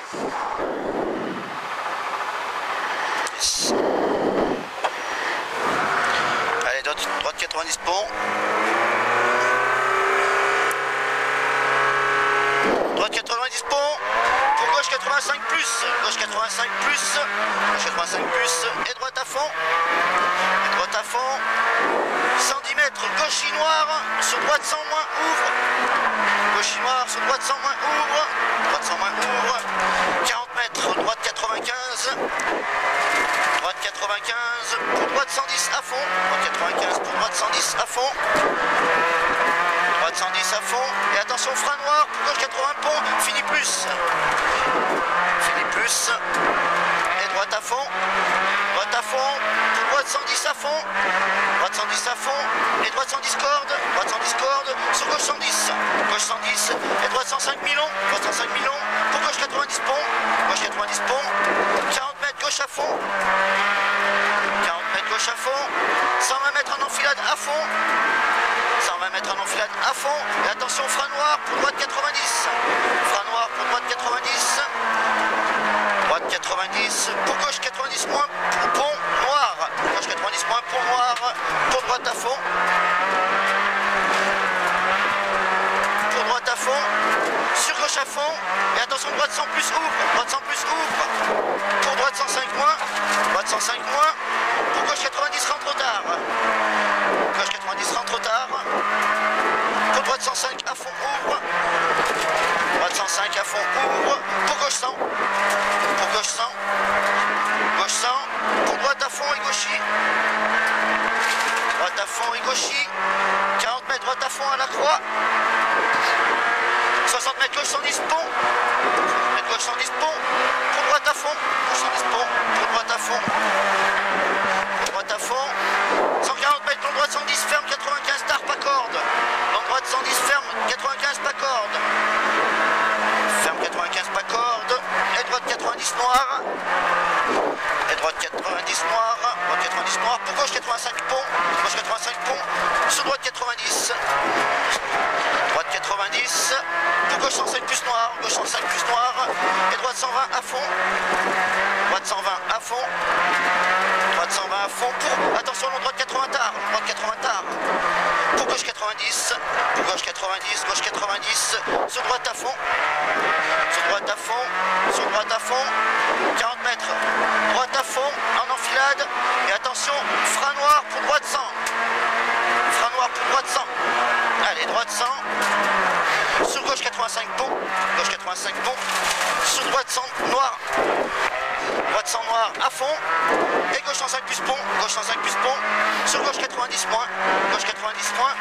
Allez, droite 90 pont. Droite 90 pont. Pour gauche 85 plus. Gauche 85 plus. Gauche 85 plus. Et droite à fond. Et droite à fond. 110 mètres. Gauche noire. Sur droite 100 moins. Ouvre. Gauche noire. Sur droite 100 moins. Ouvre. Droite 100 moins. Ouvre. 40 mètres. Droite 95. Droite 95. Pour droite 110 à fond. Droite 95. Pour droite 110 à fond. Droite 110 à fond. Et attention, frein noir. Pour gauche 80 pont. Fini plus. Fini plus. Et droite à fond. Droite à fond. Pour droite 110 à fond. Droite 110 à fond. Et droite 110 cordes. Droite 110 cordes. Sur gauche 110. Gauche 110. Et droite 105 millions. Droite 105 millions. Pour gauche 90 pont. Gauche 90 pont. 40 mètres gauche à fond. 40 mètres gauche à fond. 120 mètres en enfilade à fond. 120 mètres en enfilade à fond. Et attention, frein noir pour droite 90. Frein noir pour droite 90. Droite 90. Pour gauche 90 moins. Pont noir. Gauche 90 moins. Pont noir. Pour droite à fond. Pour droite à fond. Sur gauche à fond. Et attention, droite 100 plus ouvre. Droite 100 plus ouvre. Pour droite 105 moins. Droite 105 moins. Pour gauche 90 rentre trop tard. Gauche 90 rentre trop tard. Pour droite 105 à fond ouvre. Droite 105 à fond ouvre. Pour gauche 100. Pour gauche 100. Gauche 100. Pour droite à fond et gauchis. Droite à fond et gauchis. 40 mètres droite à fond à la croix. 60 mètres gauche 110 pont. 60 mètres gauche 110 pont. Pour droite à fond. Gauche 110 pont. Pour droite à fond. Pour droite à fond. 140 mètres long droite 110 ferme 95 tard pas corde. Long droite 110 ferme 95 pas corde. Ferme 95 pas corde. Et droite 90 noir. Et droite 90 noir. Droite 90 noir. Pour gauche 85 pont. Gauche 85 pont. Sur droite 90. Droite 90. Pour gauche 105 plus noir. Gauche 105 plus noir. Et droite 120 à fond. Droite 120 à fond. Droite 120 à fond. Pour attention long droite 80 tard. Droite 80 tard. Pour gauche 90. Pour gauche 90. Gauche 90. Sur droite à fond. Sur droite à fond. Sur droite à fond. 40 mètres. Droite à fond. En enfilade. Et attention. Frein noir pour droite 100. Frein noir pour droite 100. Allez, droite 100. Sur gauche 85 pont. Gauche 85 pont. Sur droite 100 noir. Droite 100 noir à fond. Et gauche 105 plus pont. Gauche 105 plus pont. Sur gauche 90 moins. Gauche 90 moins.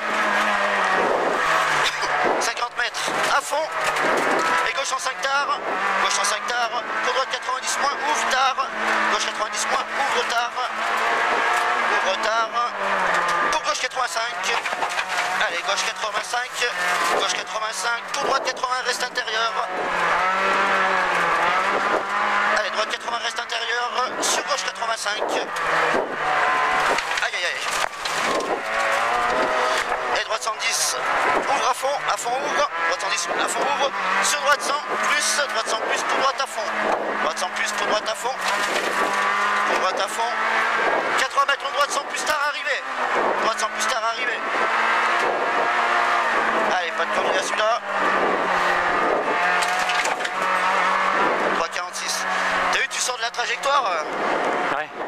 50 mètres à fond. Et gauche 105 tard. Gauche 105 tard. Pour droite 90 moins. Ouvre tard. Gauche 90 moins. Ouvre tard. Ouvre tard. Pour gauche 85. Allez, gauche 85. Gauche 85. Pour droite 80 reste intérieur. Allez, droite 80 reste intérieur. Sur gauche 85. Aïe aïe aïe. Et droite 110. Ouvre à fond ouvre. Droite 110 à fond ouvre. Sur droite 100 plus. Droite 100 plus pour droite à fond. Droite 100 plus pour droite à fond. Pour droite à fond. 80 mètres en droite 100 plus tard arrivé. Droite 100 plus tard arrivé. Allez, pas de candidat celui-là. 3,46. T'as vu, tu sors de la trajectoire. Ouais.